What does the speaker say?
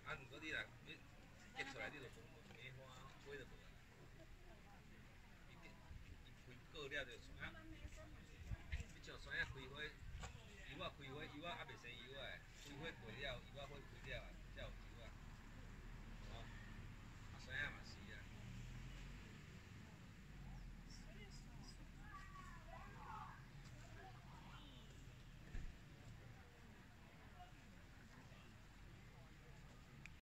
啊，毋过你若你结出来，你就无梅花花就无啊。伊开过了就山啊，你像山啊开花，油啊开花，油啊还袂生油啊，开花过了，油啊花开了，